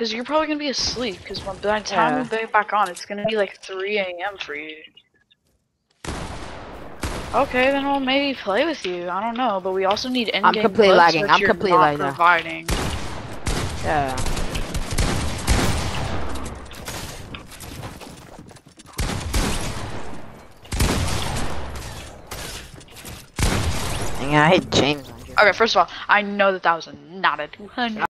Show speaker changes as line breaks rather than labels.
Because you're probably gonna be asleep. Because by the time we get back on, it's gonna be like 3 AM for you. Okay, then we'll maybe play with you. I don't know, but we also need endgame.
I'm completely lagging. I'm completely lagging now.
Providing.
Yeah. Yeah, I hate James.
Okay, first of all, I know that was not a 200.